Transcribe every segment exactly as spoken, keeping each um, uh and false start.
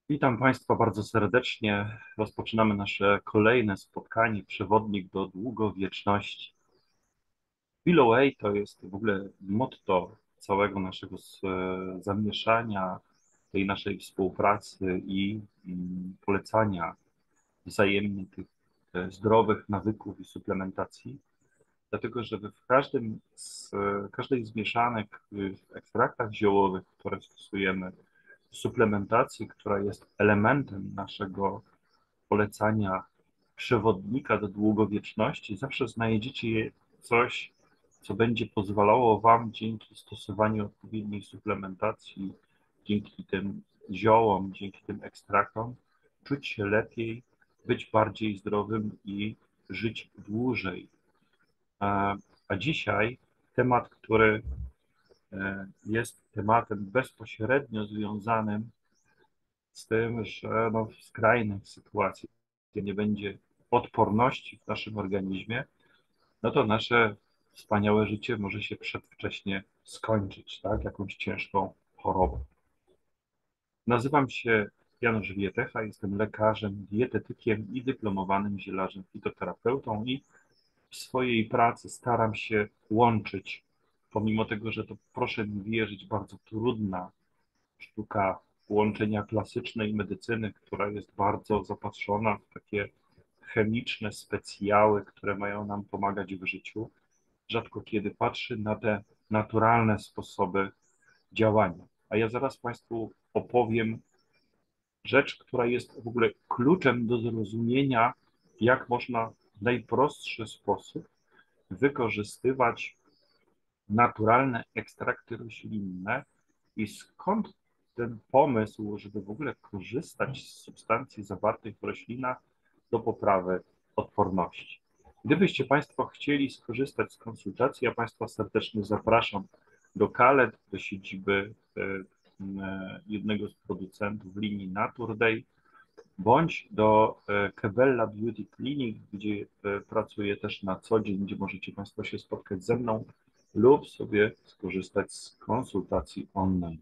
Witam Państwa bardzo serdecznie. Rozpoczynamy nasze kolejne spotkanie, przewodnik do długowieczności. Below to jest w ogóle motto całego naszego s- e, zamieszania, tej naszej współpracy i mm, polecania wzajemnie tych e, zdrowych nawyków i suplementacji, dlatego że w każdym z, każdej z mieszanek, w ekstraktach ziołowych, które stosujemy, w suplementacji, która jest elementem naszego polecania przewodnika do długowieczności, zawsze znajdziecie coś, co będzie pozwalało Wam dzięki stosowaniu odpowiedniej suplementacji, dzięki tym ziołom, dzięki tym ekstraktom, czuć się lepiej, być bardziej zdrowym i żyć dłużej. A, a dzisiaj temat, który e, jest tematem bezpośrednio związanym z tym, że no, w skrajnych sytuacjach nie będzie odporności w naszym organizmie, no to nasze wspaniałe życie może się przedwcześnie skończyć, tak? Jakąś ciężką chorobą. Nazywam się Janusz Wietecha, jestem lekarzem, dietetykiem i dyplomowanym zielarzem fitoterapeutą i w swojej pracy staram się łączyć, pomimo tego, że to proszę mi wierzyć, bardzo trudna sztuka łączenia klasycznej medycyny, która jest bardzo zapatrzona w takie chemiczne specjały, które mają nam pomagać w życiu, rzadko kiedy patrzy na te naturalne sposoby działania. A ja zaraz Państwu opowiem rzecz, która jest w ogóle kluczem do zrozumienia, jak można w najprostszy sposób wykorzystywać naturalne ekstrakty roślinne i skąd ten pomysł, żeby w ogóle korzystać z substancji zawartych w roślinach do poprawy odporności. Gdybyście Państwo chcieli skorzystać z konsultacji, ja Państwa serdecznie zapraszam do Kalet, do siedziby e, e, jednego z producentów linii Naturday, bądź do e, Kebella Beauty Clinic, gdzie e, pracuję też na co dzień, gdzie możecie Państwo się spotkać ze mną lub sobie skorzystać z konsultacji online.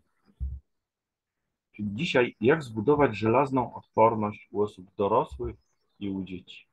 Czyli dzisiaj, jak zbudować żelazną odporność u osób dorosłych i u dzieci?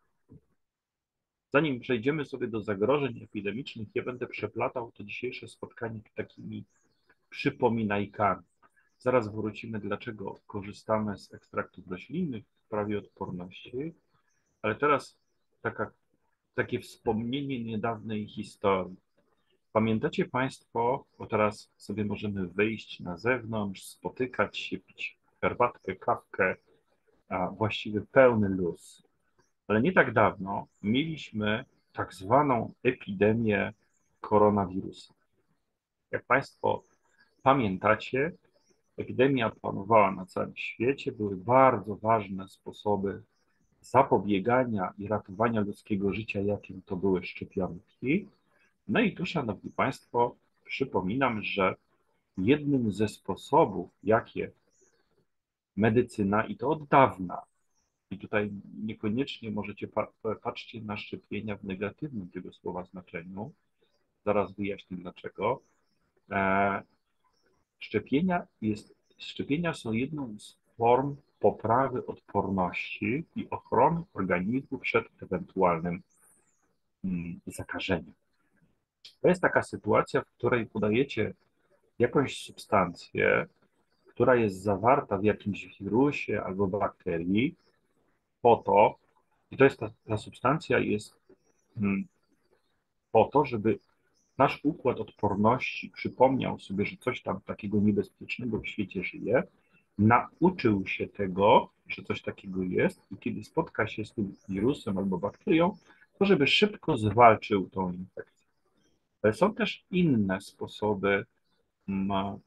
Zanim przejdziemy sobie do zagrożeń epidemicznych, ja będę przeplatał to dzisiejsze spotkanie takimi przypominajkami. Zaraz wrócimy, dlaczego korzystamy z ekstraktów roślinnych w sprawie odporności, ale teraz taka, takie wspomnienie niedawnej historii. Pamiętacie Państwo, bo teraz sobie możemy wyjść na zewnątrz, spotykać się, pić herbatkę, kawkę, a właściwie pełny luz. Ale nie tak dawno mieliśmy tak zwaną epidemię koronawirusa. Jak Państwo pamiętacie, epidemia panowała na całym świecie, były bardzo ważne sposoby zapobiegania i ratowania ludzkiego życia, jakim to były szczepionki. No i tu, Szanowni Państwo, przypominam, że jednym ze sposobów, jakie medycyna, i to od dawna, i tutaj niekoniecznie możecie pa patrzcie na szczepienia w negatywnym tego słowa znaczeniu, zaraz wyjaśnię dlaczego. E, szczepienia jest, szczepienia są jedną z form poprawy odporności i ochrony organizmu przed ewentualnym mm, zakażeniem. To jest taka sytuacja, w której podajecie jakąś substancję, która jest zawarta w jakimś wirusie albo bakterii, po to, i to jest ta, ta substancja jest mm, po to, żeby nasz układ odporności przypomniał sobie, że coś tam takiego niebezpiecznego w świecie żyje, nauczył się tego, że coś takiego jest i kiedy spotka się z tym wirusem albo bakterią, to żeby szybko zwalczył tą infekcję. Ale są też inne sposoby mm,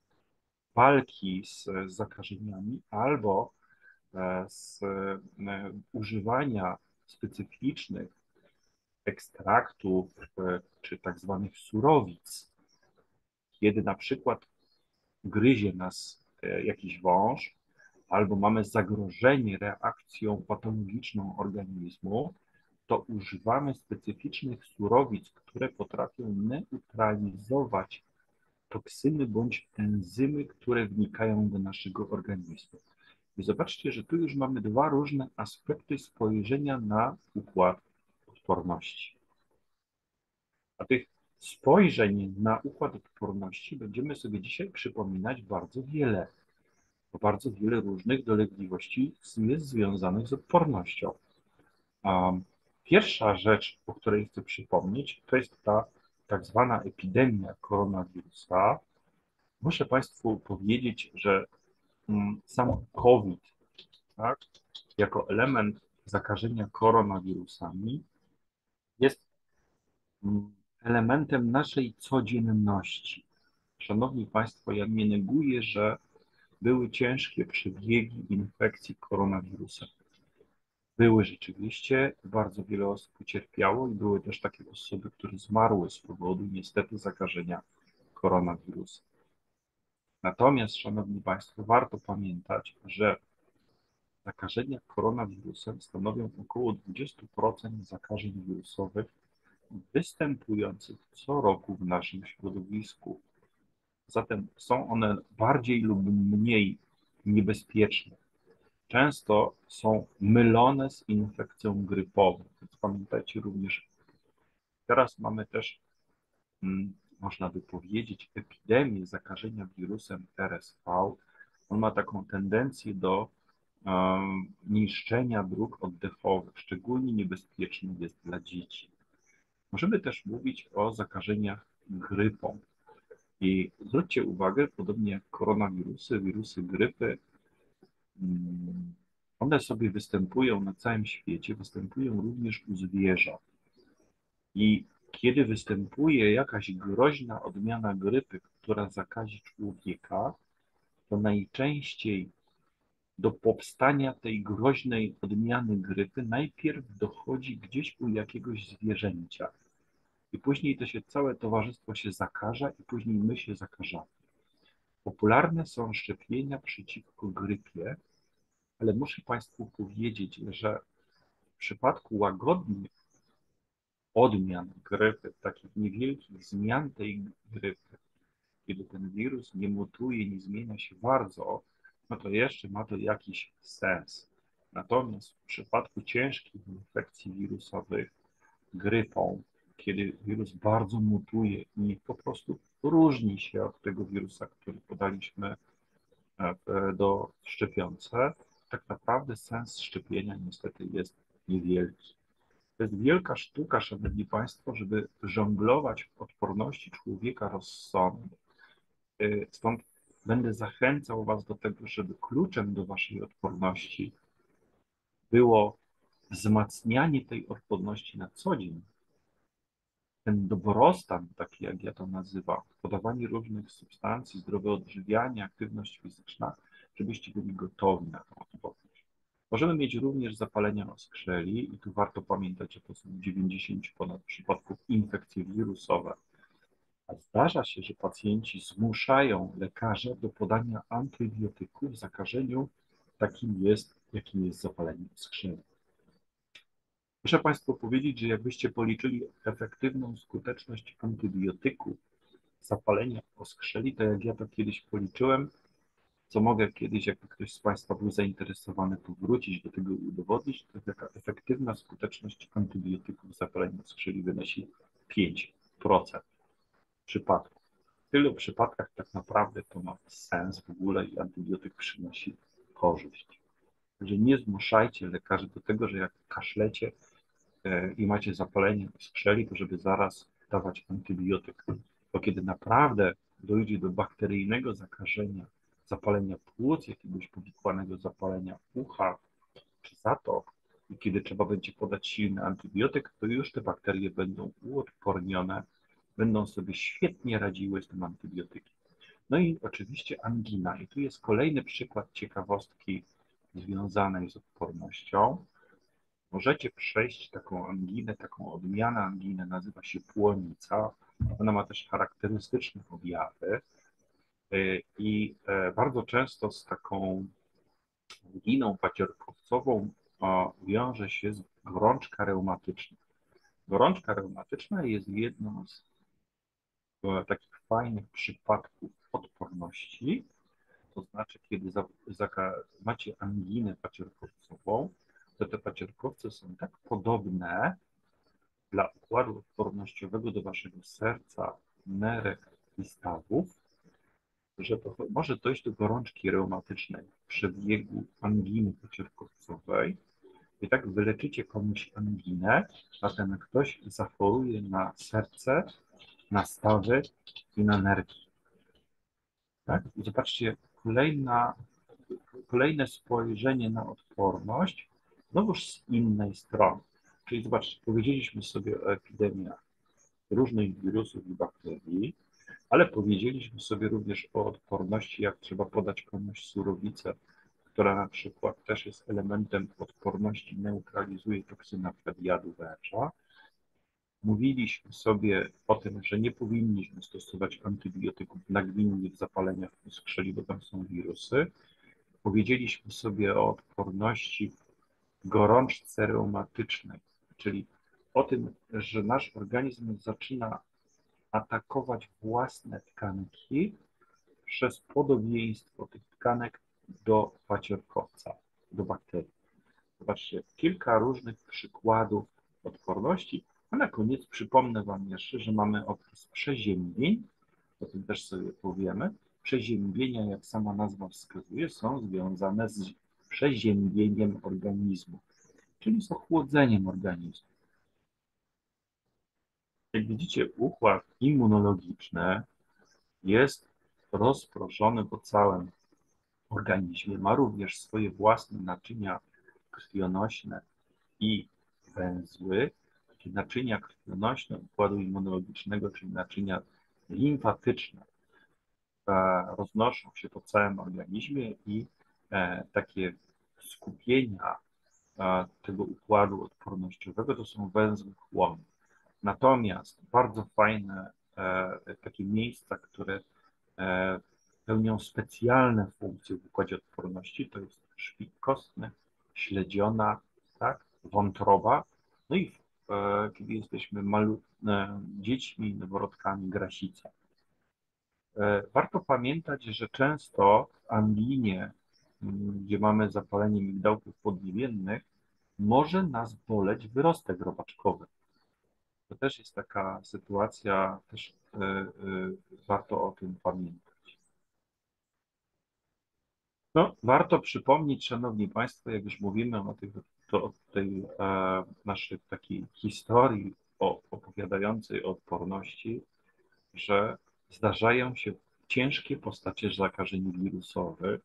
walki z, z zakażeniami albo e, z e, używania specyficznych ekstraktów e, czy tak zwanych surowic, kiedy na przykład gryzie nas e, jakiś wąż albo mamy zagrożenie reakcją patologiczną organizmu, to używamy specyficznych surowic, które potrafią neutralizować toksyny bądź enzymy, które wnikają do naszego organizmu. I zobaczcie, że tu już mamy dwa różne aspekty spojrzenia na układ odporności. A tych spojrzeń na układ odporności będziemy sobie dzisiaj przypominać bardzo wiele, bo bardzo wiele różnych dolegliwości jest związanych z odpornością. Um, Pierwsza rzecz, o której chcę przypomnieć, to jest ta tak zwana epidemia koronawirusa. Muszę Państwu powiedzieć, że mm, sam COVID, tak, jako element zakażenia koronawirusami jest mm, elementem naszej codzienności. Szanowni Państwo, ja nie neguję, że były ciężkie przebiegi infekcji koronawirusem. Były rzeczywiście, bardzo wiele osób ucierpiało i były też takie osoby, które zmarły z powodu niestety zakażenia koronawirusem. Natomiast, Szanowni Państwo, warto pamiętać, że zakażenia koronawirusem stanowią około dwadzieścia procent zakażeń wirusowych występujących co roku w naszym środowisku. Zatem są one bardziej lub mniej niebezpieczne. Często są mylone z infekcją grypową, więc pamiętajcie również, teraz mamy też, mm, można by powiedzieć, epidemię zakażenia wirusem R S V. On ma taką tendencję do um, niszczenia dróg oddechowych, szczególnie niebezpieczny jest dla dzieci. Możemy też mówić o zakażeniach grypą. I zwróćcie uwagę, podobnie jak koronawirusy, wirusy grypy, mm, one sobie występują na całym świecie, występują również u zwierząt. I kiedy występuje jakaś groźna odmiana grypy, która zakazi człowieka, to najczęściej do powstania tej groźnej odmiany grypy najpierw dochodzi gdzieś u jakiegoś zwierzęcia. I później to się całe towarzystwo się zakaża i później my się zakażamy. Popularne są szczepienia przeciwko grypie, ale muszę Państwu powiedzieć, że w przypadku łagodnych odmian grypy, takich niewielkich zmian tej grypy, kiedy ten wirus nie mutuje, nie zmienia się bardzo, no to jeszcze ma to jakiś sens. Natomiast w przypadku ciężkich infekcji wirusowych, grypą, kiedy wirus bardzo mutuje i po prostu różni się od tego wirusa, który podaliśmy e, do szczepionce, tak naprawdę sens szczepienia niestety jest niewielki. To jest wielka sztuka, Szanowni Państwo, żeby żonglować w odporności człowieka rozsądnie. Y, Stąd będę zachęcał Was do tego, żeby kluczem do Waszej odporności było wzmacnianie tej odporności na co dzień, ten dobrostan, taki jak ja to nazywam, podawanie różnych substancji, zdrowe odżywianie, aktywność fizyczna, żebyście byli gotowi na tą odporność. Możemy mieć również zapalenia oskrzeli i tu warto pamiętać, że to są dziewięćdziesiąt ponad przypadków infekcje wirusowe. A zdarza się, że pacjenci zmuszają lekarza do podania antybiotyku w zakażeniu takim jest, jakim jest zapalenie oskrzeli. Muszę Państwu powiedzieć, że jakbyście policzyli efektywną skuteczność antybiotyku zapalenia oskrzeli, to jak ja to kiedyś policzyłem, co mogę kiedyś, jakby ktoś z Państwa był zainteresowany, powrócić do tego i udowodnić, to taka efektywna skuteczność antybiotyków zapalenia oskrzeli wynosi pięć procent przypadków. W tylu przypadkach tak naprawdę to ma sens w ogóle i antybiotyk przynosi korzyść. Także nie zmuszajcie lekarzy do tego, że jak kaszlecie e, i macie zapalenie skrzeli, to żeby zaraz dawać antybiotyk. Bo kiedy naprawdę dojdzie do bakteryjnego zakażenia, zapalenia płuc, jakiegoś powikłanego zapalenia ucha czy zatok, i kiedy trzeba będzie podać silny antybiotyk, to już te bakterie będą uodpornione, będą sobie świetnie radziły z tym antybiotykiem. No i oczywiście angina. I tu jest kolejny przykład ciekawostki związanej z odpornością. Możecie przejść taką anginę, taką odmianę anginy, nazywa się płonica. Ona ma też charakterystyczne objawy y, i e, bardzo często z taką anginą paciorkowcową o, wiąże się z gorączka reumatyczna. Gorączka reumatyczna jest jedną z e, takich fajnych przypadków odporności, to znaczy, kiedy za, zaka, macie anginę pacierkowcową, to te pacierkowce są tak podobne dla układu odpornościowego do waszego serca, nerek i stawów, że to może dojść do gorączki reumatycznej w przebiegu anginy pacierkowcowej. I tak wyleczycie komuś anginę, a ten ktoś zachoruje na serce, na stawy i na nerki. Tak? I zobaczcie, kolejna, kolejne spojrzenie na odporność, znowuż z innej strony. Czyli zobaczcie, powiedzieliśmy sobie o epidemiach różnych wirusów i bakterii, ale powiedzieliśmy sobie również o odporności, jak trzeba podać komuś surowicę, która na przykład też jest elementem odporności, neutralizuje toksynę na przykład jadu węża. Mówiliśmy sobie o tym, że nie powinniśmy stosować antybiotyków nagminnie w zapaleniach skrzeli, bo tam są wirusy. Powiedzieliśmy sobie o odporności w gorączce reumatycznej, czyli o tym, że nasz organizm zaczyna atakować własne tkanki przez podobieństwo tych tkanek do pacierkowca, do bakterii. Zobaczcie, kilka różnych przykładów odporności, a na koniec przypomnę Wam jeszcze, że mamy okres przeziębień, o tym też sobie powiemy. Przeziębienia, jak sama nazwa wskazuje, są związane z przeziębieniem organizmu, czyli z ochłodzeniem organizmu. Jak widzicie, układ immunologiczny jest rozproszony po całym organizmie, ma również swoje własne naczynia krwionośne i węzły, takie naczynia krwionośne układu immunologicznego, czyli naczynia limfatyczne, e, roznoszą się po całym organizmie i e, takie skupienia e, tego układu odpornościowego to są węzły chłonne. Natomiast bardzo fajne e, takie miejsca, które e, pełnią specjalne funkcje w układzie odporności, to jest szpik kostny, śledziona, tak, wątroba, no i e, kiedy jesteśmy malu, e, dziećmi, noworodkami, grasica. E, warto pamiętać, że często w anginie, m, gdzie mamy zapalenie migdałków podniebiennych, może nas boleć wyrostek robaczkowy. To też jest taka sytuacja, też y, y, warto o tym pamiętać. No, warto przypomnieć, Szanowni Państwo, jak już mówimy o, tych, to, o tej e, naszej takiej historii o, opowiadającej o odporności, że zdarzają się ciężkie postacie zakażeń wirusowych.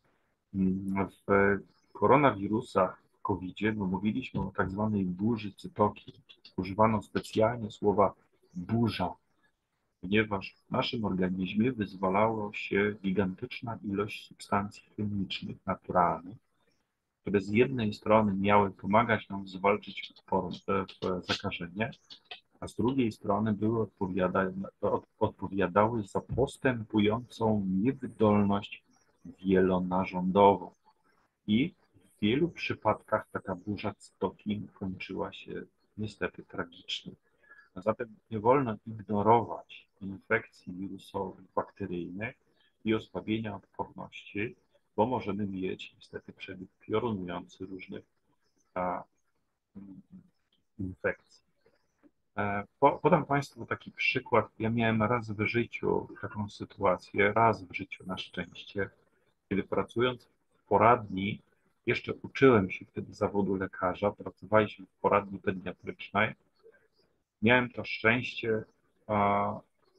W koronawirusach, w kowidzie, bo mówiliśmy o tak zwanej burzy cytokin. Używano specjalnie słowa burza, ponieważ w naszym organizmie wyzwalało się gigantyczna ilość substancji chemicznych, naturalnych, które z jednej strony miały pomagać nam zwalczyć odporność, zakażenie, a z drugiej strony były odpowiada, odpowiadały za postępującą niewydolność wielonarządową. I w wielu przypadkach taka burza cytokin kończyła się niestety tragicznie. A zatem nie wolno ignorować infekcji wirusowych, bakteryjnych i osłabienia odporności, bo możemy mieć niestety przebieg piorunujący różnych a, infekcji. E, po, podam Państwu taki przykład. Ja miałem raz w życiu taką sytuację, raz w życiu na szczęście, kiedy pracując w poradni, jeszcze uczyłem się wtedy zawodu lekarza, pracowaliśmy w poradni pediatrycznej, miałem to szczęście a,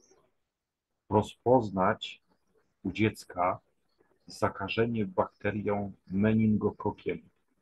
rozpoznać u dziecka zakażenie bakterią meningokokiem.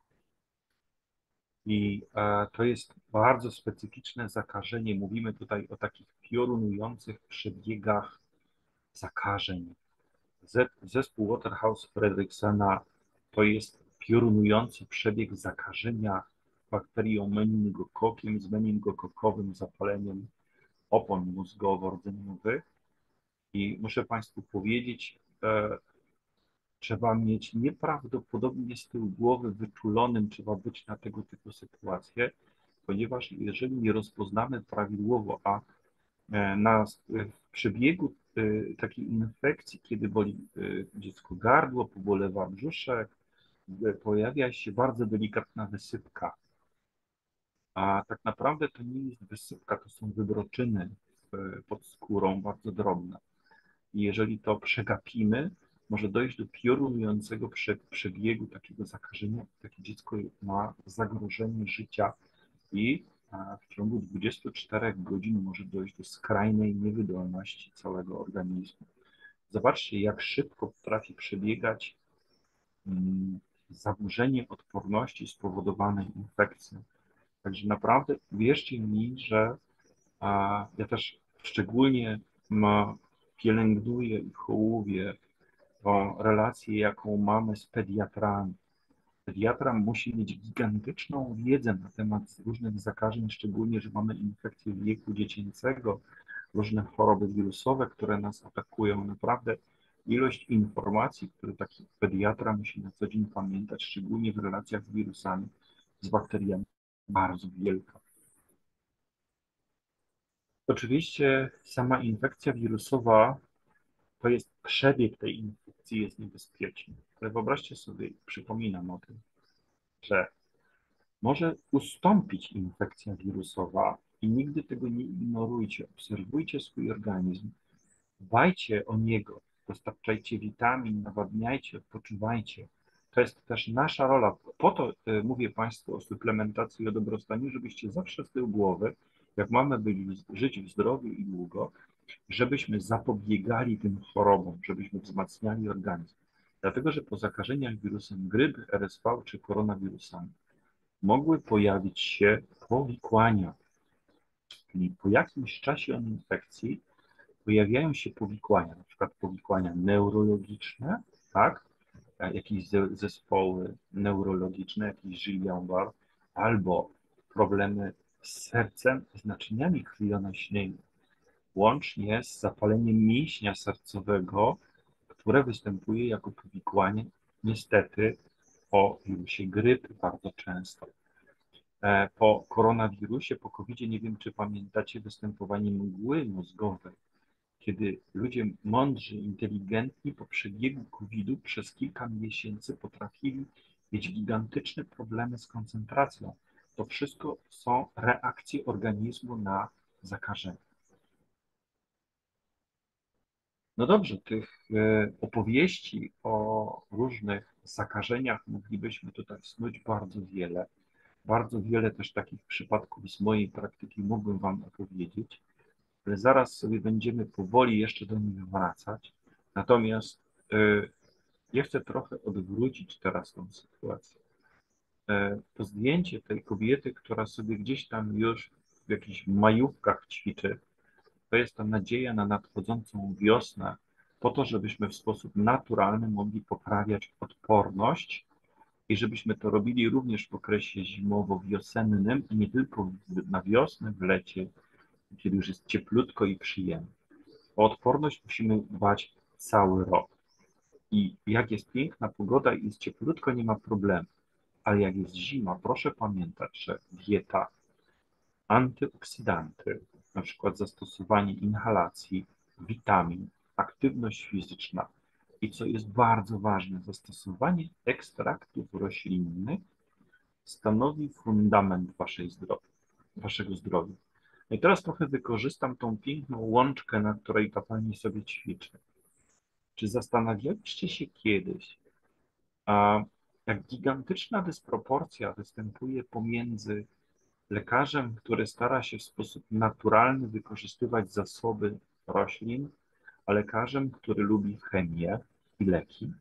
I e, to jest bardzo specyficzne zakażenie. Mówimy tutaj o takich piorunujących przebiegach zakażeń. Zespół Waterhouse-Fredricksena to jest piorunujący przebieg zakażenia bakterią meningokokiem z meningokokowym zapaleniem opon mózgowo-rdzeniowych. I muszę Państwu powiedzieć, e, trzeba mieć nieprawdopodobnie z tyłu głowy wyczulonym, trzeba być na tego typu sytuacje, ponieważ jeżeli nie rozpoznamy prawidłowo, a e, na, w przebiegu y, takiej infekcji, kiedy boli y, dziecko gardło, pobolewa brzuszek, y, pojawia się bardzo delikatna wysypka. A tak naprawdę to nie jest wysypka, to są wybroczyny w- pod skórą, bardzo drobne. I jeżeli to przegapimy, może dojść do piorunującego prze, przebiegu takiego zakażenia. Takie dziecko ma zagrożenie życia i a, w ciągu dwudziestu czterech godzin może dojść do skrajnej niewydolności całego organizmu. Zobaczcie, jak szybko potrafi przebiegać mm, zaburzenie odporności spowodowane infekcją. Także naprawdę wierzcie mi, że a, ja też szczególnie ma, pielęgnuję i hołubię tą relację, jaką mamy z pediatrami. Pediatra musi mieć gigantyczną wiedzę na temat różnych zakażeń, szczególnie, że mamy infekcje wieku dziecięcego, różne choroby wirusowe, które nas atakują. Naprawdę ilość informacji, które taki pediatra musi na co dzień pamiętać, szczególnie w relacjach z wirusami, z bakteriami, bardzo wielka. Oczywiście sama infekcja wirusowa to jest przebieg tej infekcji jest niebezpieczny. Ale wyobraźcie sobie, przypominam o tym, że może ustąpić infekcja wirusowa i nigdy tego nie ignorujcie. Obserwujcie swój organizm, dbajcie o niego, dostarczajcie witamin, nawadniajcie, odpoczywajcie. To jest też nasza rola. Po to y, mówię Państwu o suplementacji i o dobrostanie, żebyście zawsze z tyłu głowy, jak mamy być, żyć w zdrowiu i długo, żebyśmy zapobiegali tym chorobom, żebyśmy wzmacniali organizm. Dlatego, że po zakażeniach wirusem grypy, R S V czy koronawirusami mogły pojawić się powikłania, czyli po jakimś czasie od infekcji pojawiają się powikłania, na przykład powikłania neurologiczne, tak, jakieś zespoły neurologiczne, jakiś Guillain-Barré, albo problemy z sercem, z naczyniami krwionośnymi, łącznie z zapaleniem mięśnia sercowego, które występuje jako powikłanie niestety po wirusie grypy bardzo często. E, Po koronawirusie, po kowidzie, nie wiem czy pamiętacie występowanie mgły mózgowej, kiedy ludzie mądrzy, inteligentni po przebiegu kowidu przez kilka miesięcy potrafili mieć gigantyczne problemy z koncentracją. To wszystko są reakcje organizmu na zakażenie. No dobrze, tych e, opowieści o różnych zakażeniach moglibyśmy tutaj snuć bardzo wiele. Bardzo wiele też takich przypadków z mojej praktyki mógłbym Wam opowiedzieć, ale zaraz sobie będziemy powoli jeszcze do nich wracać. Natomiast e, ja chcę trochę odwrócić teraz tą sytuację. E, To zdjęcie tej kobiety, która sobie gdzieś tam już w jakichś majówkach ćwiczy, to jest ta nadzieja na nadchodzącą wiosnę, po to, żebyśmy w sposób naturalny mogli poprawiać odporność i żebyśmy to robili również w okresie zimowo-wiosennym, i nie tylko w- na wiosnę, w lecie, kiedy już jest cieplutko i przyjemnie. O odporność musimy dbać cały rok. I jak jest piękna pogoda i jest cieplutko, nie ma problemu. Ale jak jest zima, proszę pamiętać, że dieta, antyoksydanty, na przykład zastosowanie inhalacji, witamin, aktywność fizyczna i co jest bardzo ważne, zastosowanie ekstraktów roślinnych stanowi fundament waszej zdrowia, waszego zdrowia. No i teraz trochę wykorzystam tą piękną łączkę, na której ta pani sobie ćwiczy. Czy zastanawialiście się kiedyś, a jak gigantyczna dysproporcja występuje pomiędzy lekarzem, który stara się w sposób naturalny wykorzystywać zasoby roślin, a lekarzem, który lubi chemię i leki?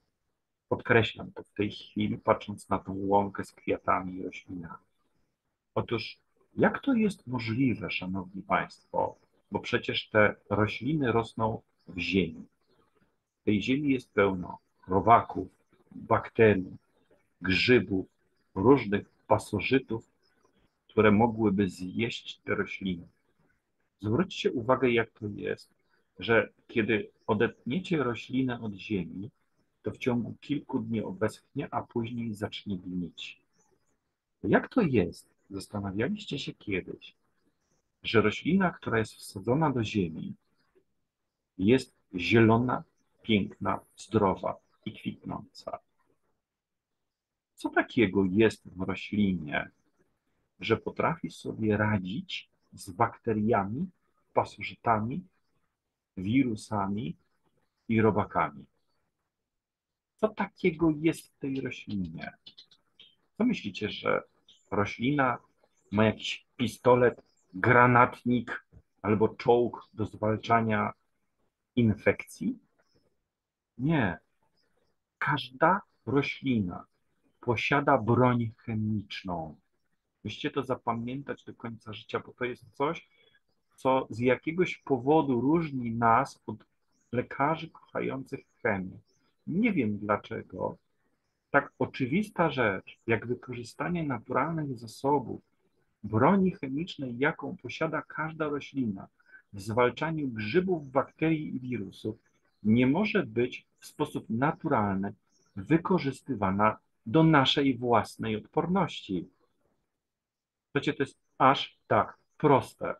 Podkreślam to w tej chwili, patrząc na tą łąkę z kwiatami i roślinami. Otóż, jak to jest możliwe, szanowni państwo, bo przecież te rośliny rosną w ziemi. W tej ziemi jest pełno robaków, bakterii, grzybów, różnych pasożytów, które mogłyby zjeść te rośliny. Zwróćcie uwagę, jak to jest, że kiedy odetniecie roślinę od ziemi, to w ciągu kilku dni obeschnie, a później zacznie gnić. Jak to jest? Zastanawialiście się kiedyś, że roślina, która jest wsadzona do ziemi, jest zielona, piękna, zdrowa i kwitnąca. Co takiego jest w roślinie, że potrafi sobie radzić z bakteriami, pasożytami, wirusami i robakami? Co takiego jest w tej roślinie? Co myślicie, że roślina ma jakiś pistolet, granatnik albo czołg do zwalczania infekcji? Nie. Każda roślina posiada broń chemiczną. Musicie to zapamiętać do końca życia, bo to jest coś, co z jakiegoś powodu różni nas od lekarzy kochających chemię. Nie wiem dlaczego. Tak oczywista rzecz, jak wykorzystanie naturalnych zasobów, broni chemicznej, jaką posiada każda roślina w zwalczaniu grzybów, bakterii i wirusów, nie może być w sposób naturalny wykorzystywana do naszej własnej odporności. Wiecie, to jest aż tak proste.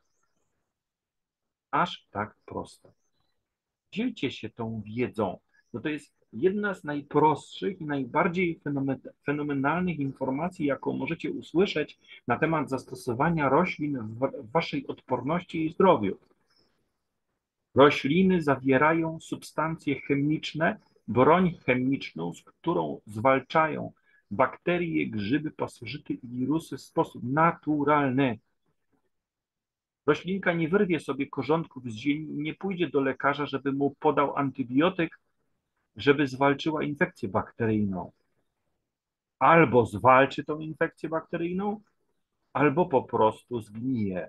Aż tak proste. Dzielcie się tą wiedzą, bo to jest jedna z najprostszych i najbardziej fenomenalnych informacji, jaką możecie usłyszeć na temat zastosowania roślin w waszej odporności i zdrowiu. Rośliny zawierają substancje chemiczne, broń chemiczną, z którą zwalczają bakterie, grzyby, pasożyty i wirusy w sposób naturalny. Roślinka nie wyrwie sobie korzątków z ziemi i nie pójdzie do lekarza, żeby mu podał antybiotyk, żeby zwalczyła infekcję bakteryjną. Albo zwalczy tą infekcję bakteryjną, albo po prostu zgnije.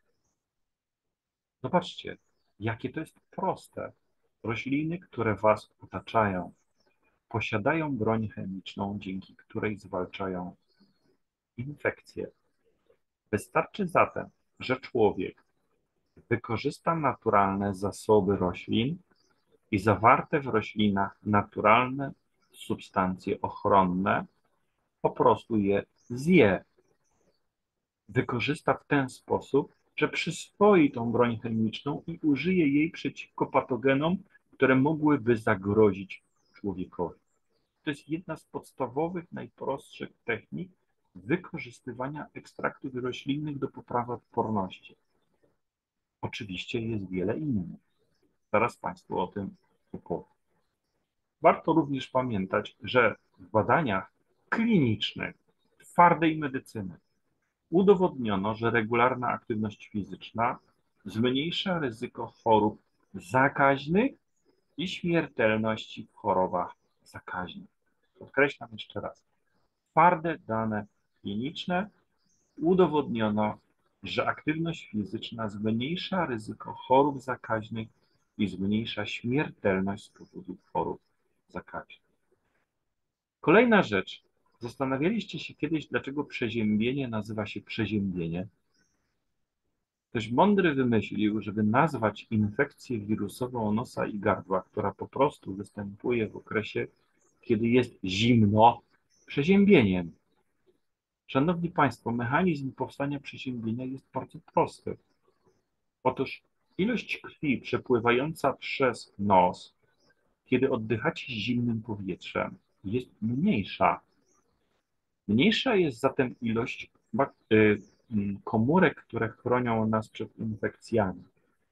Zobaczcie, jakie to jest proste. Rośliny, które was otaczają, posiadają broń chemiczną, dzięki której zwalczają infekcje. Wystarczy zatem, że człowiek wykorzysta naturalne zasoby roślin i zawarte w roślinach naturalne substancje ochronne, po prostu je zje. Wykorzysta w ten sposób, że przyswoi tą broń chemiczną i użyje jej przeciwko patogenom, które mogłyby zagrozić człowiekowi. To jest jedna z podstawowych, najprostszych technik wykorzystywania ekstraktów roślinnych do poprawy odporności. Oczywiście jest wiele innych. Zaraz Państwu o tym opowiem. Warto również pamiętać, że w badaniach klinicznych twardej medycyny udowodniono, że regularna aktywność fizyczna zmniejsza ryzyko chorób zakaźnych i śmiertelności w chorobach zakaźnych. Podkreślam jeszcze raz. Twarde dane kliniczne udowodniono, że aktywność fizyczna zmniejsza ryzyko chorób zakaźnych i zmniejsza śmiertelność z powodu chorób zakaźnych. Kolejna rzecz. Zastanawialiście się kiedyś, dlaczego przeziębienie nazywa się przeziębienie? Ktoś mądry wymyślił, żeby nazwać infekcję wirusową nosa i gardła, która po prostu występuje w okresie, kiedy jest zimno, przeziębieniem. Szanowni Państwo, mechanizm powstania przeziębienia jest bardzo prosty. Otóż ilość krwi przepływająca przez nos, kiedy oddychacie zimnym powietrzem, jest mniejsza. Mniejsza jest zatem ilość komórek, które chronią nas przed infekcjami.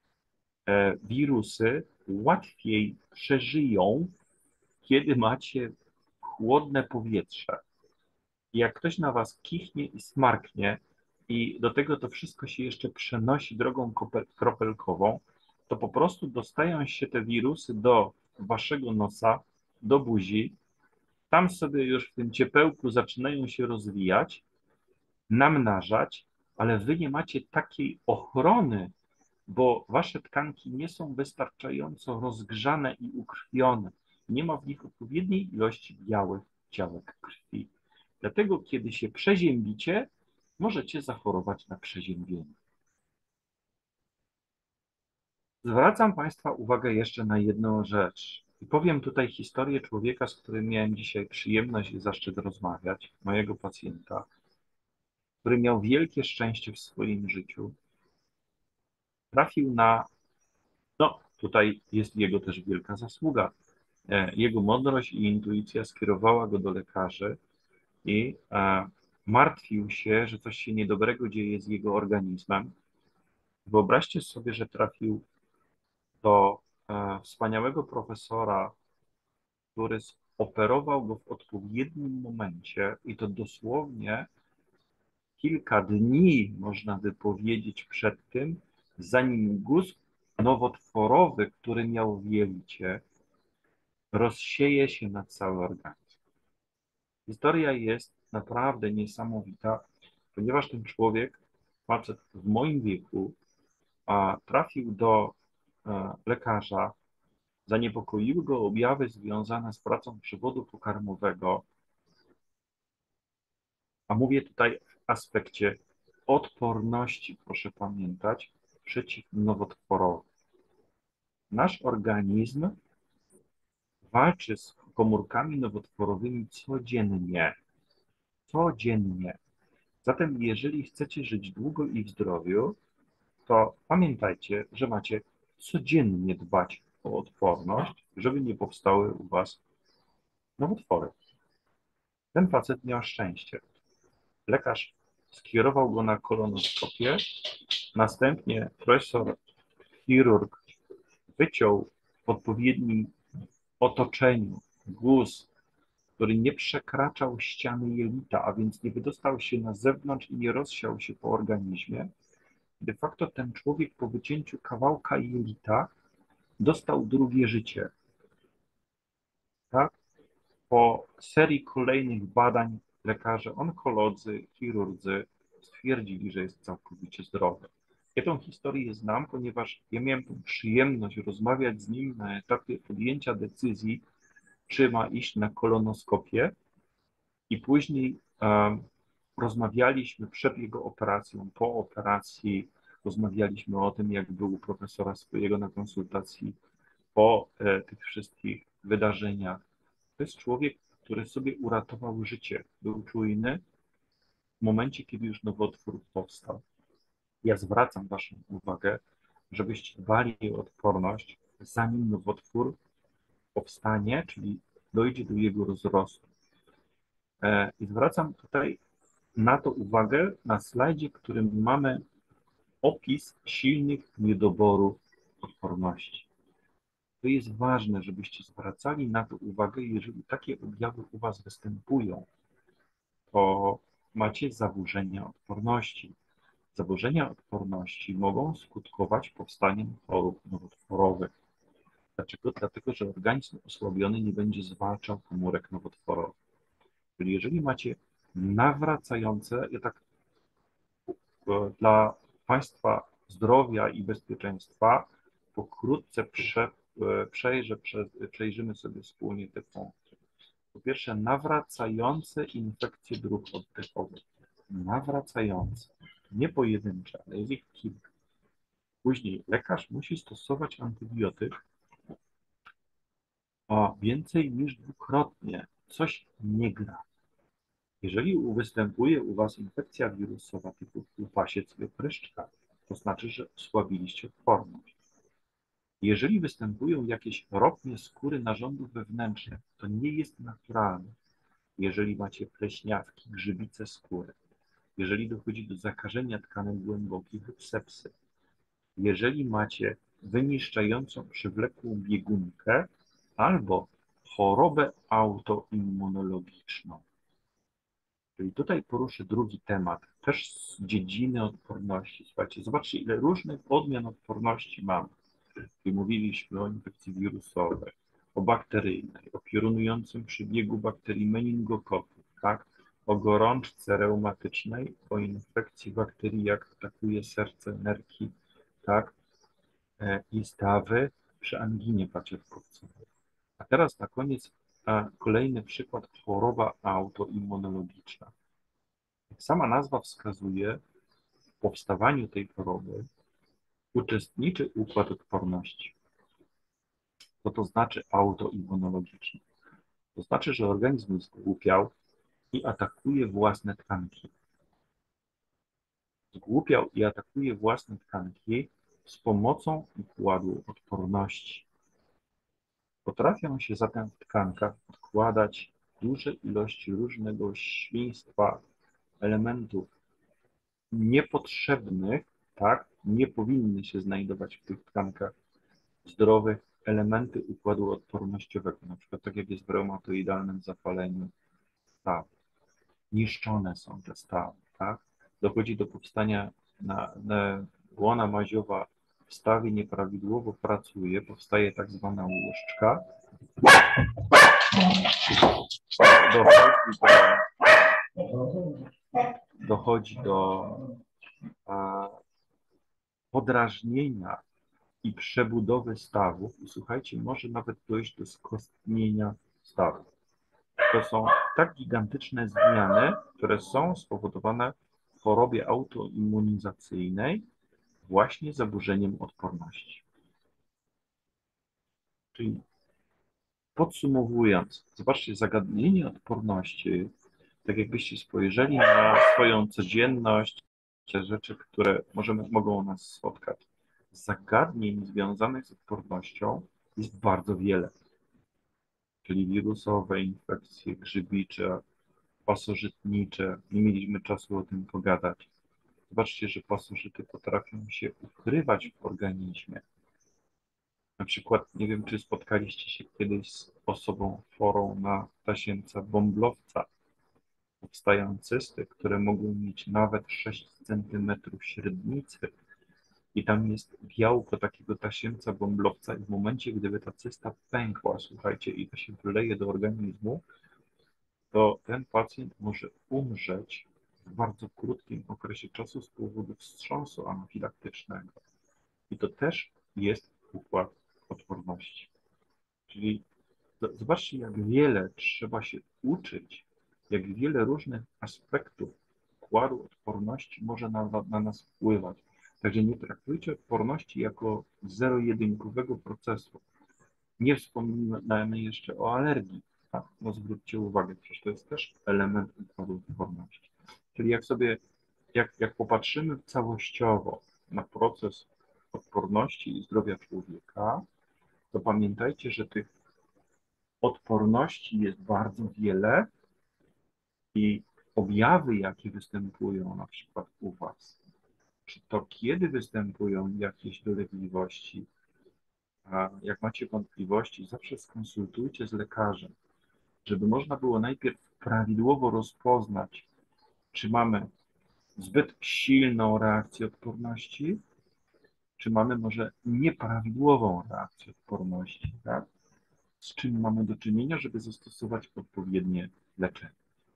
Wirusy łatwiej przeżyją, kiedy macie chłodne powietrze. Jak ktoś na was kichnie i smarknie i do tego to wszystko się jeszcze przenosi drogą kropelkową, to po prostu dostają się te wirusy do waszego nosa, do buzi, tam sobie już w tym ciepełku zaczynają się rozwijać, namnażać, ale wy nie macie takiej ochrony, bo wasze tkanki nie są wystarczająco rozgrzane i ukrwione. Nie ma w nich odpowiedniej ilości białych ciałek krwi. Dlatego, kiedy się przeziębicie, możecie zachorować na przeziębienie. Zwracam Państwa uwagę jeszcze na jedną rzecz. I powiem tutaj historię człowieka, z którym miałem dzisiaj przyjemność i zaszczyt rozmawiać, mojego pacjenta, który miał wielkie szczęście w swoim życiu. Trafił na, no, Tutaj jest jego też wielka zasługa. E, Jego mądrość i intuicja skierowała go do lekarzy i e, martwił się, że coś się niedobrego dzieje z jego organizmem. Wyobraźcie sobie, że trafił do e, wspaniałego profesora, który operował go w odpowiednim momencie i to dosłownie kilka dni, można by powiedzieć, przed tym, zanim guz nowotworowy, który miał w jelicie, rozsieje się na cały organizm. Historia jest naprawdę niesamowita, ponieważ ten człowiek, facet w moim wieku, a, trafił do e, lekarza, zaniepokoiły go objawy związane z pracą przewodu pokarmowego, a mówię tutaj w aspekcie odporności, proszę pamiętać, przeciwnowotworowej. Nasz organizm walczy z komórkami nowotworowymi codziennie. Codziennie. Zatem, jeżeli chcecie żyć długo i w zdrowiu, to pamiętajcie, że macie codziennie dbać o odporność, żeby nie powstały u Was nowotwory. Ten facet miał szczęście. Lekarz skierował go na kolonoskopię, następnie profesor chirurg wyciął w odpowiednim otoczeniu guz, który nie przekraczał ściany jelita, a więc nie wydostał się na zewnątrz i nie rozsiał się po organizmie. De facto ten człowiek po wycięciu kawałka jelita dostał drugie życie. Tak? Po serii kolejnych badań lekarze onkolodzy, chirurdzy stwierdzili, że jest całkowicie zdrowy. Ja tą historię znam, ponieważ ja miałem tę przyjemność rozmawiać z nim na etapie podjęcia decyzji, czy ma iść na kolonoskopię, i później um, rozmawialiśmy przed jego operacją, po operacji, rozmawialiśmy o tym, jak był u profesora swojego na konsultacji po e, tych wszystkich wydarzeniach. To jest człowiek, który sobie uratował życie. Był czujny w momencie, kiedy już nowotwór powstał. Ja zwracam Waszą uwagę, żebyście dbali o odporność, zanim nowotwór powstanie, czyli dojdzie do jego rozrostu. E, I zwracam tutaj na to uwagę na slajdzie, w którym mamy opis silnych niedoborów odporności. To jest ważne, żebyście zwracali na to uwagę, jeżeli takie objawy u Was występują, to macie zaburzenia odporności. Zaburzenia odporności mogą skutkować powstaniem chorób nowotworowych. Dlaczego? Dlatego, że organizm osłabiony nie będzie zwalczał komórek nowotworowych. Czyli jeżeli macie nawracające, ja tak e, dla Państwa zdrowia i bezpieczeństwa pokrótce prze, e, przejrzę, prze, przejrzymy sobie wspólnie te punkty. Po pierwsze, nawracające infekcje dróg oddechowych. Nawracające, nie pojedyncze, ale jest ich kilka. Później lekarz musi stosować antybiotyk o więcej niż dwukrotnie. Coś nie gra. Jeżeli występuje u Was infekcja wirusowa typu upasiec lub pryszczka, to znaczy, że osłabiliście odporność. Jeżeli występują jakieś ropnie skóry narządów wewnętrznych, to nie jest naturalne. Jeżeli macie pleśniawki, grzybice skóry, jeżeli dochodzi do zakażenia tkanek głębokich lub sepsy, jeżeli macie wyniszczającą przywlekłą biegunkę albo chorobę autoimmunologiczną. Czyli tutaj poruszę drugi temat, też z dziedziny odporności. Słuchajcie, zobaczcie, ile różnych odmian odporności mamy. Czyli mówiliśmy o infekcji wirusowej, o bakteryjnej, o piorunującym przebiegu bakterii meningokoków, tak? O gorączce reumatycznej, o infekcji bakterii, jak atakuje serce, nerki, tak? E, I stawy przy anginie pacierkowcowej. A teraz na koniec a, kolejny przykład, choroba autoimmunologiczna. Jak sama nazwa wskazuje, w powstawaniu tej choroby uczestniczy układ odporności. Co to znaczy autoimmunologiczny? To znaczy, że organizm zgłupiał i atakuje własne tkanki. Zgłupiał i atakuje własne tkanki z pomocą układu odporności. Potrafią się zatem w tkankach odkładać duże ilości różnego świństwa, elementów niepotrzebnych, tak, nie powinny się znajdować w tych tkankach zdrowych, elementy układu odpornościowego, na przykład tak jak jest w reumatoidalnym zapaleniu staw. Niszczone są te stawy, tak? Dochodzi do powstania na, na łona maziowa w stawie nieprawidłowo pracuje, powstaje tak zwana łuszczka. Dochodzi do, dochodzi do a, podrażnienia i przebudowy stawów i słuchajcie, może nawet dojść do skostnienia stawów. To są tak gigantyczne zmiany, które są spowodowane w chorobie autoimmunizacyjnej właśnie zaburzeniem odporności. Czyli podsumowując, zobaczcie, zagadnienie odporności, tak jakbyście spojrzeli na swoją codzienność, te rzeczy, które możemy, mogą nas spotkać. Zagadnień związanych z odpornością jest bardzo wiele, czyli wirusowe, infekcje, grzybicze, pasożytnicze. Nie mieliśmy czasu o tym pogadać. Zobaczcie, że pasożyty potrafią się ukrywać w organizmie. Na przykład, nie wiem, czy spotkaliście się kiedyś z osobą chorą na tasiemca bąblowca. Powstają cysty, które mogą mieć nawet sześć centymetrów średnicy. I tam jest białko takiego tasiemca bąblowca i w momencie, gdyby ta cysta pękła, słuchajcie, i to się wyleje do organizmu, to ten pacjent może umrzeć w bardzo krótkim okresie czasu z powodu wstrząsu anafilaktycznego. I to też jest układ odporności. Czyli zobaczcie, jak wiele trzeba się uczyć, jak wiele różnych aspektów układu odporności może na, na nas wpływać. Także nie traktujcie odporności jako zero-jedynkowego procesu. Nie wspominamy jeszcze o alergii. Tak? No zwróćcie uwagę, przecież to jest też element układu odporności. Czyli jak sobie, jak, jak popatrzymy całościowo na proces odporności i zdrowia człowieka, to pamiętajcie, że tych odporności jest bardzo wiele i objawy, jakie występują na przykład u Was, czy to kiedy występują jakieś dolegliwości, a jak macie wątpliwości, zawsze skonsultujcie z lekarzem, żeby można było najpierw prawidłowo rozpoznać, czy mamy zbyt silną reakcję odporności, czy mamy może nieprawidłową reakcję odporności, tak? Z czym mamy do czynienia, żeby zastosować odpowiednie leczenie.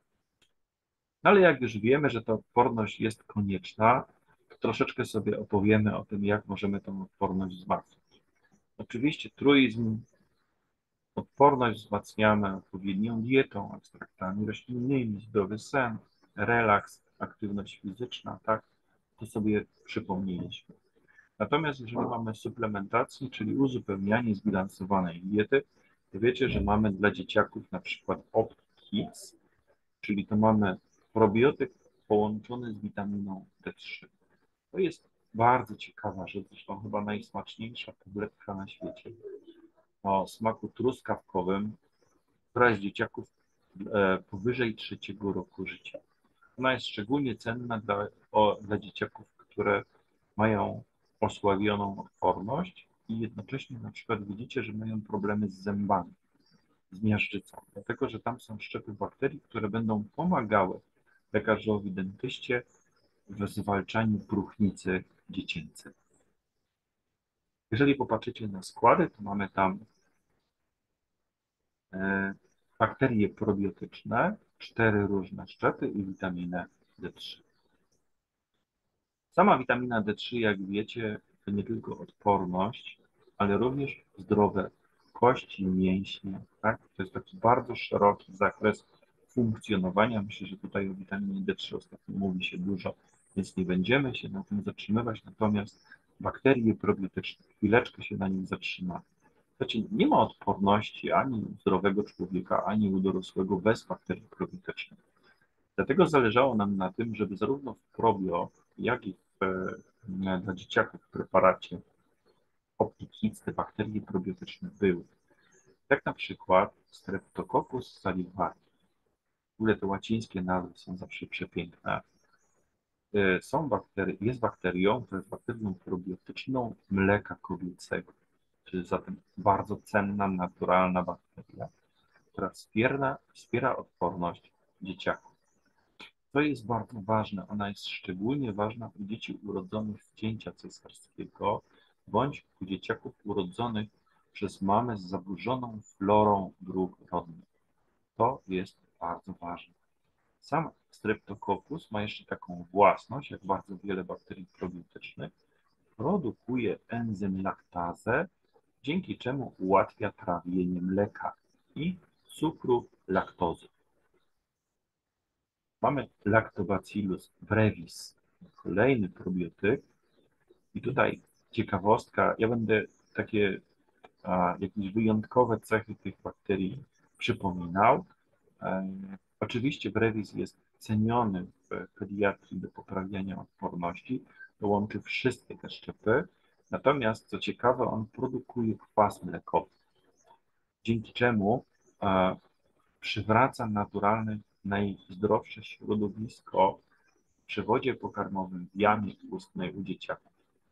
No ale jak już wiemy, że ta odporność jest konieczna, to troszeczkę sobie opowiemy o tym, jak możemy tę odporność wzmacniać. Oczywiście truizm, odporność wzmacniamy odpowiednią dietą, ekstraktami roślinnymi, zdrowy sen, relaks, aktywność fizyczna, tak? To sobie przypomnieliśmy. Natomiast jeżeli mamy suplementację, czyli uzupełnianie zbilansowanej diety, to wiecie, że mamy dla dzieciaków na przykład OptKids, czyli to mamy probiotyk połączony z witaminą D trzy. To jest bardzo ciekawa rzecz, zresztą chyba najsmaczniejsza tabletka na świecie o smaku truskawkowym, która jest dzieciaków e, powyżej trzeciego roku życia. Ona jest szczególnie cenna dla, o, dla dzieciaków, które mają osłabioną odporność i jednocześnie na przykład widzicie, że mają problemy z zębami, z miażdżycą, dlatego że tam są szczepy bakterii, które będą pomagały lekarzowi dentyście w zwalczaniu próchnicy dziecięcej. Jeżeli popatrzycie na składy, to mamy tam e, bakterie probiotyczne, cztery różne szczepy i witaminę D trzy. Sama witamina D trzy, jak wiecie, to nie tylko odporność, ale również zdrowe kości, mięśnie, tak? To jest taki bardzo szeroki zakres funkcjonowania. Myślę, że tutaj o witaminie D trzy ostatnio mówi się dużo, więc nie będziemy się na tym zatrzymywać, natomiast bakterie probiotyczne, chwileczkę się na nich zatrzymamy. Znaczy, nie ma odporności ani u zdrowego człowieka, ani u dorosłego bez bakterii probiotycznych. Dlatego zależało nam na tym, żeby zarówno w probio, jak i w e, dla dzieciaków w preparacie Optic Kids te bakterie probiotyczne były. Jak na przykład Streptococcus salivary. W ogóle te łacińskie nazwy są zawsze przepiękne. E, Są bakterie, jest bakterią, to jest bakterią probiotyczną mleka kobiecego, czyli zatem bardzo cenna, naturalna bakteria, która wspiera, wspiera odporność dzieciaków. To jest bardzo ważne. Ona jest szczególnie ważna u dzieci urodzonych z cięcia cesarskiego bądź u dzieciaków urodzonych przez mamę z zaburzoną florą dróg rodnych. To jest bardzo ważne. Sam Streptococcus ma jeszcze taką własność, jak bardzo wiele bakterii probiotycznych, produkuje enzym laktazę, dzięki czemu ułatwia trawienie mleka i cukru laktozy. Mamy Lactobacillus brevis, kolejny probiotyk. I tutaj ciekawostka, ja będę takie a, jakieś wyjątkowe cechy tych bakterii przypominał. E, oczywiście brevis jest ceniony w pediatrii do poprawiania odporności, to łączy wszystkie te szczepy. Natomiast co ciekawe, on produkuje kwas mlekowy, dzięki czemu e, przywraca naturalne, najzdrowsze środowisko w przewodzie pokarmowym w jamie ustnej u dzieciaków.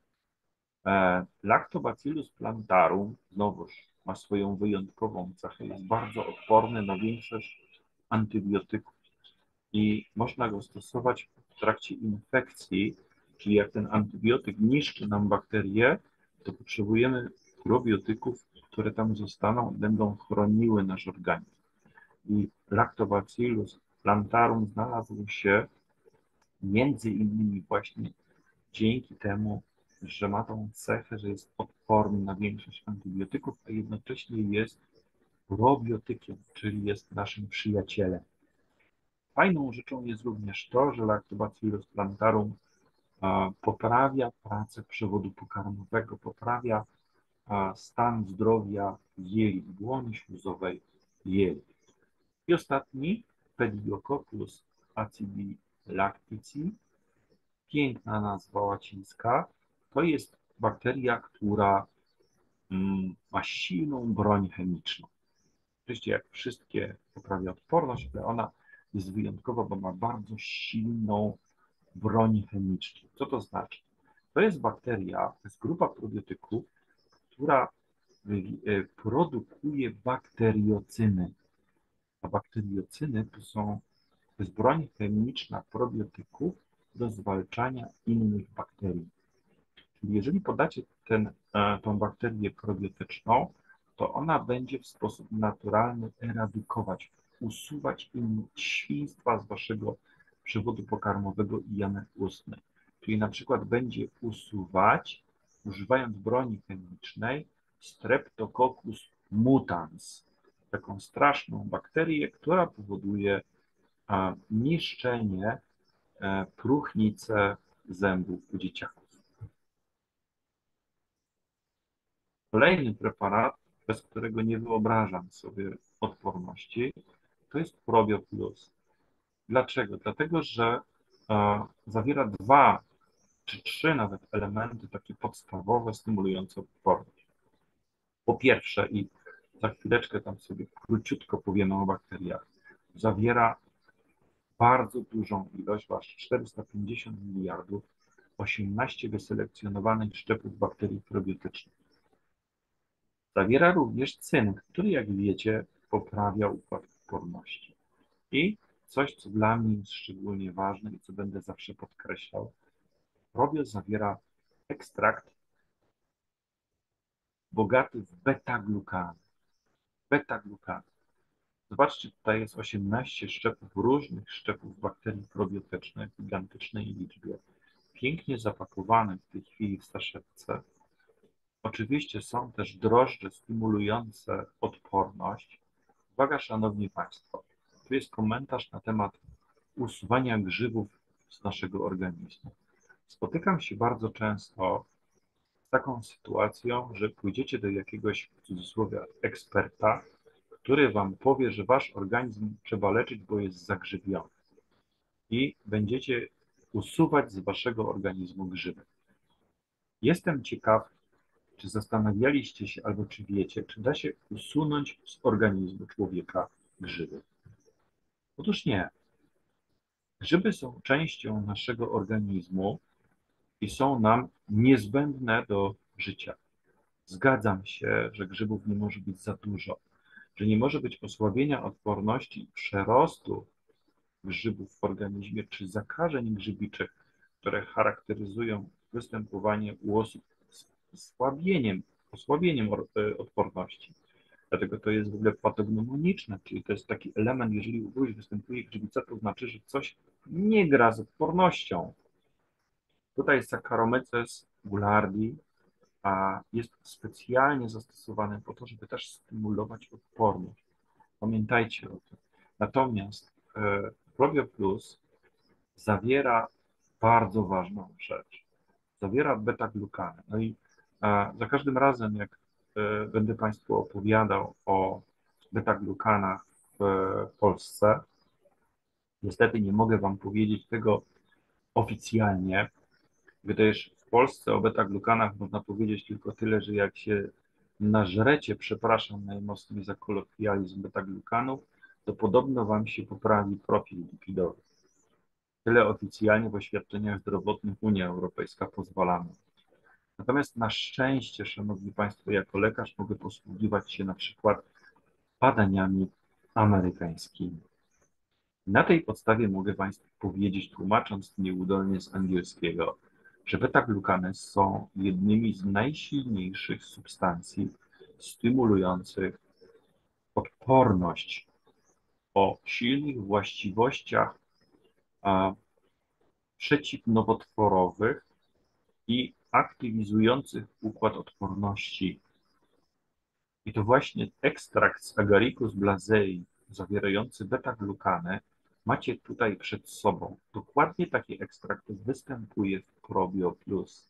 E, Lactobacillus plantarum, znowuż ma swoją wyjątkową cechę, jest bardzo odporny na większość antybiotyków i można go stosować w trakcie infekcji, czyli jak ten antybiotyk niszczy nam bakterie, to potrzebujemy probiotyków, które tam zostaną i będą chroniły nasz organizm. I Lactobacillus plantarum znalazł się między innymi właśnie dzięki temu, że ma tą cechę, że jest odporny na większość antybiotyków, a jednocześnie jest probiotykiem, czyli jest naszym przyjacielem. Fajną rzeczą jest również to, że Lactobacillus plantarum a, poprawia pracę przewodu pokarmowego, poprawia a, stan zdrowia jelit, błony śluzowej jelit. I ostatni, Pediococcus acidilactici, piękna nazwa łacińska, to jest bakteria, która mm, ma silną broń chemiczną. Oczywiście jak wszystkie poprawia odporność, ale ona jest wyjątkowa, bo ma bardzo silną broń chemiczną. Co to znaczy? To jest bakteria, to jest grupa probiotyków, która y, produkuje bakteriocyny. A bakteriocyny to są, to jest broń chemiczna probiotyków do zwalczania innych bakterii. Czyli jeżeli podacie ten, e, tą bakterię probiotyczną, to ona będzie w sposób naturalny eradykować, usuwać im świństwa z waszego przewodu pokarmowego i jamy ustnej. Czyli na przykład będzie usuwać, używając broni chemicznej, Streptococcus mutans, taką straszną bakterię, która powoduje a, niszczenie e, próchnicy zębów u dzieciaków. Kolejny preparat, bez którego nie wyobrażam sobie odporności, to jest Probio Plus. Dlaczego? Dlatego, że e, zawiera dwa czy trzy nawet elementy takie podstawowe, stymulujące odporność. Po pierwsze, i za chwileczkę tam sobie króciutko powiemy o bakteriach, zawiera bardzo dużą ilość, aż czterysta pięćdziesiąt miliardów, osiemnaście wyselekcjonowanych szczepów bakterii probiotycznych. Zawiera również cynk, który, jak wiecie, poprawia układ odporności. I coś, co dla mnie jest szczególnie ważne i co będę zawsze podkreślał, probio zawiera ekstrakt bogaty w beta-glukany. Beta-glukany. Zobaczcie, tutaj jest osiemnaście szczepów, różnych szczepów bakterii probiotycznych w gigantycznej liczbie, pięknie zapakowane w tej chwili w saszetce. Oczywiście są też drożdże stymulujące odporność. Uwaga, szanowni państwo, tu jest komentarz na temat usuwania grzybów z naszego organizmu. Spotykam się bardzo często z taką sytuacją, że pójdziecie do jakiegoś, w cudzysłowie, eksperta, który wam powie, że wasz organizm trzeba leczyć, bo jest zagrzybiony. I będziecie usuwać z waszego organizmu grzyby. Jestem ciekaw, czy zastanawialiście się albo czy wiecie, czy da się usunąć z organizmu człowieka grzyby? Otóż nie. Grzyby są częścią naszego organizmu i są nam niezbędne do życia. Zgadzam się, że grzybów nie może być za dużo, że nie może być osłabienia odporności i przerostu grzybów w organizmie czy zakażeń grzybiczych, które charakteryzują występowanie u osób z osłabieniem, osłabieniem e, odporności. Dlatego to jest w ogóle patognomoniczne, czyli to jest taki element, jeżeli u kogoś występuje grzybica, to znaczy, że coś nie gra z odpornością. Tutaj Saccharomyces boulardii a jest specjalnie zastosowany po to, żeby też stymulować odporność. Pamiętajcie o tym. Natomiast e, Probio Plus zawiera bardzo ważną rzecz. Zawiera beta-glukanę. No i e, za każdym razem, jak e, będę Państwu opowiadał o beta-glukanach w e, Polsce, niestety nie mogę Wam powiedzieć tego oficjalnie, gdyż w Polsce o beta-glukanach można powiedzieć tylko tyle, że jak się nażrecie, przepraszam najmocniej za kolokwializm beta-glukanów, to podobno Wam się poprawi profil lipidowy. Tyle oficjalnie w oświadczeniach zdrowotnych Unia Europejska pozwala. Natomiast na szczęście, Szanowni Państwo, jako lekarz mogę posługiwać się na przykład badaniami amerykańskimi. Na tej podstawie mogę Państwu powiedzieć, tłumacząc nieudolnie z angielskiego, że beta-glukany są jednymi z najsilniejszych substancji stymulujących odporność o silnych właściwościach a, przeciwnowotworowych i aktywizujących układ odporności. I to właśnie ekstrakt z Agaricus blazei zawierający beta-glukanę macie tutaj przed sobą. Dokładnie taki ekstrakt występuje w Probio Plus.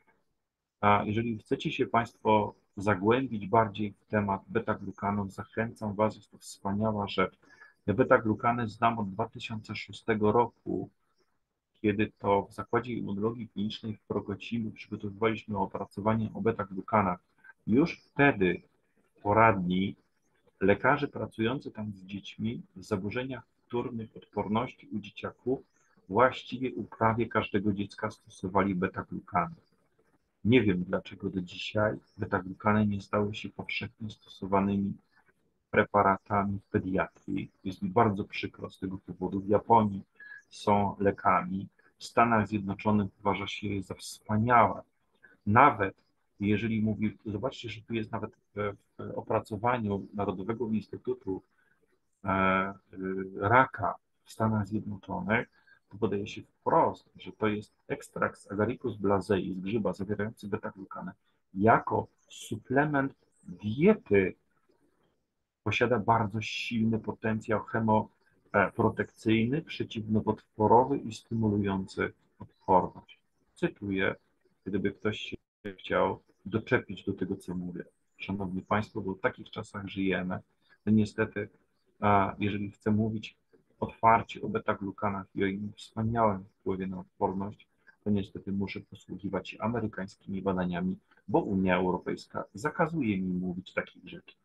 A jeżeli chcecie się Państwo zagłębić bardziej w temat beta-glukanów, zachęcam Was, jest to wspaniała rzecz. Ja beta-glukany znam od dwa tysiące szóstego roku, kiedy to w Zakładzie Immunologii Klinicznej w Prokocimiu przygotowywaliśmy opracowanie o beta-glukanach. Już wtedy w poradni lekarze pracujący tam z dziećmi w zaburzeniach wtórnych odporności u dzieciaków właściwie u prawie każdego dziecka stosowali beta-glukany. Nie wiem, dlaczego do dzisiaj beta-glukany nie stały się powszechnie stosowanymi preparatami w pediatrii. Jest mi bardzo przykro z tego powodu. W Japonii są lekami, w Stanach Zjednoczonych uważa się je za wspaniałe. Nawet jeżeli mówi, zobaczcie, że tu jest nawet w, w opracowaniu Narodowego Instytutu e, Raka w Stanach Zjednoczonych, to podaje się wprost, że to jest ekstrakt z Agaricus blazei, z grzyba zawierający beta-glukanę, jako suplement diety posiada bardzo silny potencjał chemoprotekcyjny, przeciwnowotworowy i stymulujący odporność. Cytuję, gdyby ktoś się chciał doczepić do tego, co mówię. Szanowni Państwo, bo w takich czasach żyjemy, no niestety, a jeżeli chcę mówić otwarcie o beta-glukanach i o ich wspaniałym wpływie na odporność, to niestety muszę posługiwać się amerykańskimi badaniami, bo Unia Europejska zakazuje mi mówić takich rzeczy.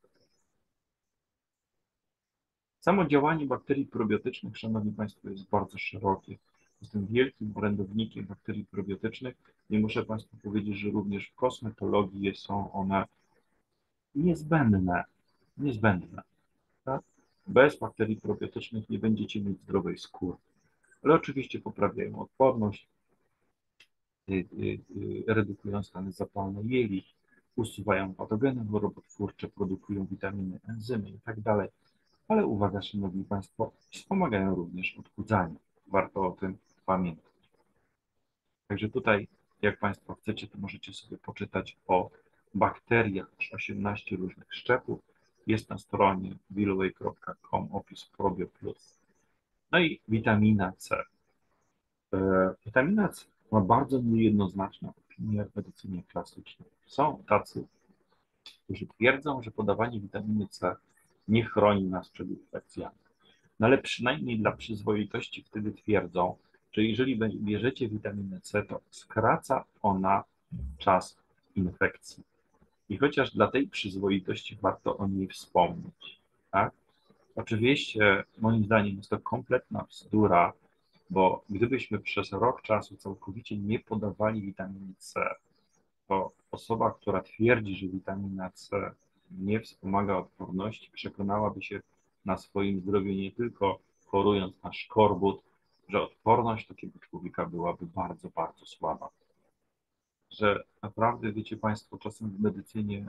Samo działanie bakterii probiotycznych, Szanowni Państwo, jest bardzo szerokie. Jestem wielkim orędownikiem bakterii probiotycznych i muszę Państwu powiedzieć, że również w kosmetologii są one niezbędne. Niezbędne. Tak? Bez bakterii probiotycznych nie będziecie mieć zdrowej skóry. Ale oczywiście poprawiają odporność, y, y, y, redukują stany zapalne jelit, usuwają patogeny chorobotwórcze, produkują witaminy, enzymy itd. Ale uwaga, Szanowni Państwo, wspomagają również odchudzanie. Warto o tym pamiętać. Także tutaj, jak Państwo chcecie, to możecie sobie poczytać o bakteriach, aż osiemnaście różnych szczepów. Jest na stronie willoway kropka com opis Probio Plus. No i witamina C. E, witamina C ma bardzo niejednoznaczną opinię w medycynie klasycznej. Są tacy, którzy twierdzą, że podawanie witaminy C nie chroni nas przed infekcjami. No ale przynajmniej dla przyzwoitości wtedy twierdzą, że jeżeli bierzecie witaminę C, to skraca ona czas infekcji. I chociaż dla tej przyzwoitości warto o niej wspomnieć, tak? Oczywiście, moim zdaniem, jest to kompletna bzdura, bo gdybyśmy przez rok czasu całkowicie nie podawali witaminy C, to osoba, która twierdzi, że witamina C nie wspomaga odporności, przekonałaby się na swoim zdrowiu nie tylko chorując na szkorbut, że odporność takiego człowieka byłaby bardzo, bardzo słaba. Że naprawdę, wiecie Państwo, czasem w medycynie,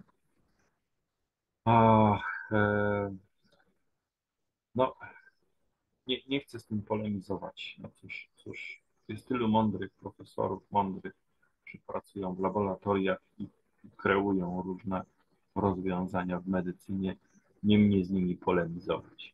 ach, e, no, nie, nie chcę z tym polemizować. No cóż, cóż, jest tylu mądrych profesorów, mądrych, którzy pracują w laboratoriach i kreują różne rozwiązania w medycynie. Nie mnie z nimi polemizować.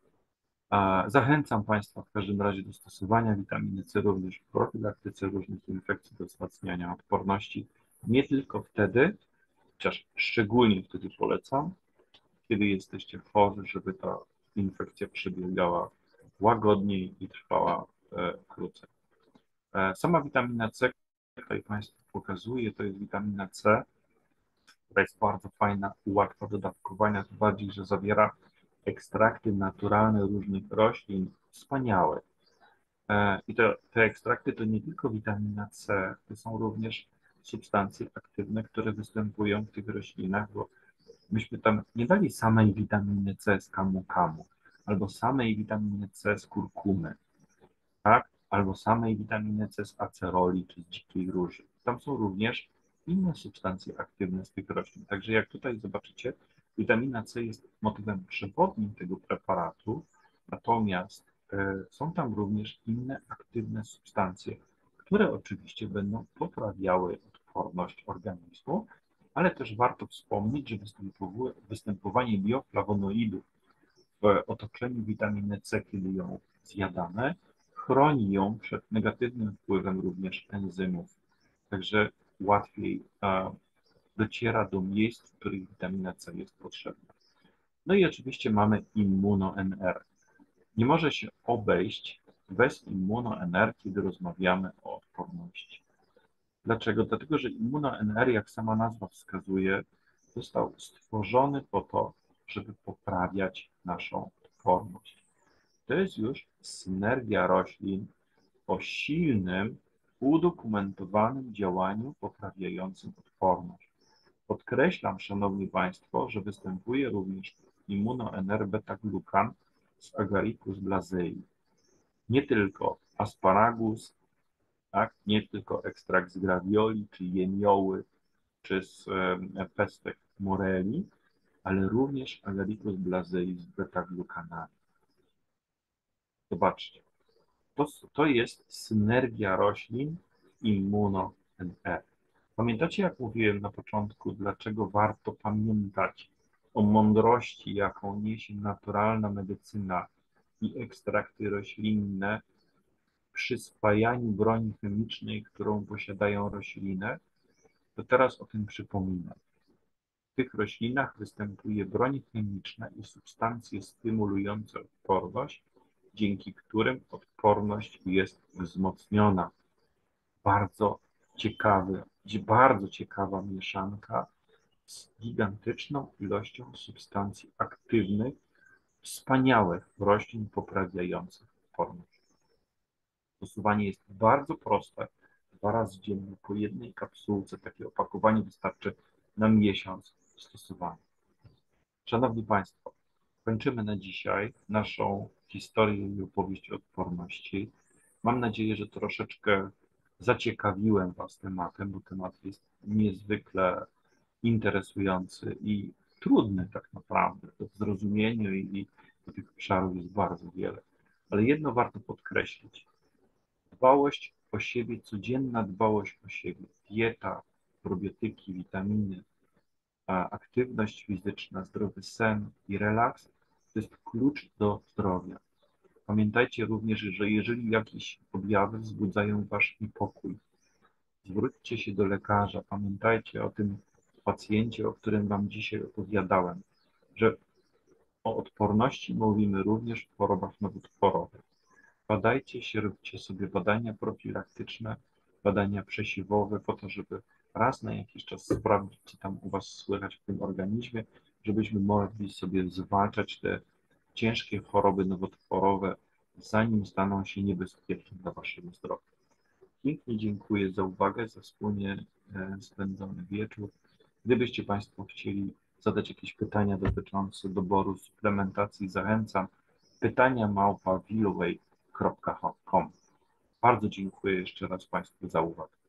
A zachęcam Państwa w każdym razie do stosowania witaminy C również w profilaktyce różnych infekcji, do wzmacniania odporności. Nie tylko wtedy, chociaż szczególnie wtedy polecam, kiedy jesteście chorzy, żeby ta infekcja przebiegała łagodniej i trwała e, krócej. E, sama witamina C, tutaj Państwu pokazuję, to jest witamina C, która jest bardzo fajna, łatwa do dawkowania, tym bardziej, że zawiera ekstrakty naturalne różnych roślin, wspaniałe. E, I to, te ekstrakty to nie tylko witamina C, to są również substancje aktywne, które występują w tych roślinach, bo myśmy tam nie dali samej witaminy C z kamu-kamu, albo samej witaminy C z kurkumy, tak? Albo samej witaminy C z aceroli czy z dzikiej róży. Tam są również inne substancje aktywne z tych roślin. Także jak tutaj zobaczycie, witamina C jest motywem przewodnim tego preparatu, natomiast e, są tam również inne aktywne substancje, które oczywiście będą poprawiały odporność organizmu, ale też warto wspomnieć, że występowanie bioflawonoidów w otoczeniu witaminy C, kiedy ją zjadamy, chroni ją przed negatywnym wpływem również enzymów. Także łatwiej e, dociera do miejsc, w których witamina C jest potrzebna. No i oczywiście mamy immuno-N R. Nie może się obejść bez immuno-N R, kiedy rozmawiamy o odporności. Dlaczego? Dlatego, że immuno-N R, jak sama nazwa wskazuje, został stworzony po to, żeby poprawiać naszą odporność. To jest już synergia roślin o silnym, udokumentowanym działaniu poprawiającym odporność. Podkreślam, Szanowni Państwo, że występuje również immuno-N R beta-glukan z Agaricus blazei. Nie tylko asparagus, tak? Nie tylko ekstrakt z gravioli, czy jemioły, czy z e, pestek moreli, ale również Agaricus blazei z beta-glukanami. Zobaczcie, to, to jest synergia roślin immuno-N R. Pamiętacie, jak mówiłem na początku, dlaczego warto pamiętać o mądrości, jaką niesie naturalna medycyna i ekstrakty roślinne przy spajaniu broni chemicznej, którą posiadają rośliny? To teraz o tym przypominam. W tych roślinach występuje broń chemiczna i substancje stymulujące odporność, dzięki którym odporność jest wzmocniona. Bardzo ciekawy, bardzo ciekawa mieszanka z gigantyczną ilością substancji aktywnych, wspaniałych roślin poprawiających odporność. Stosowanie jest bardzo proste. Dwa razy dziennie po jednej kapsułce. Takie opakowanie wystarczy na miesiąc stosowania. Szanowni Państwo, kończymy na dzisiaj naszą historię i opowieść o odporności. Mam nadzieję, że troszeczkę zaciekawiłem Was tematem, bo temat jest niezwykle interesujący i trudny tak naprawdę do zrozumienia i, i tych obszarów jest bardzo wiele. Ale jedno warto podkreślić. Dbałość o siebie, codzienna dbałość o siebie, dieta, probiotyki, witaminy, aktywność fizyczna, zdrowy sen i relaks to jest klucz do zdrowia. Pamiętajcie również, że jeżeli jakieś objawy wzbudzają wasz niepokój, zwróćcie się do lekarza. Pamiętajcie o tym pacjencie, o którym wam dzisiaj opowiadałem, że o odporności mówimy również w chorobach nowotworowych. Badajcie się, róbcie sobie badania profilaktyczne, badania przesiewowe po to, żeby raz na jakiś czas sprawdzić, co tam u Was słychać w tym organizmie, żebyśmy mogli sobie zwalczać te ciężkie choroby nowotworowe, zanim staną się niebezpieczne dla Waszego zdrowia. Pięknie dziękuję za uwagę, za wspólnie e, spędzony wieczór. Gdybyście Państwo chcieli zadać jakieś pytania dotyczące doboru suplementacji, zachęcam. Pytania małpa willoway kropka com. Bardzo dziękuję jeszcze raz Państwu za uwagę.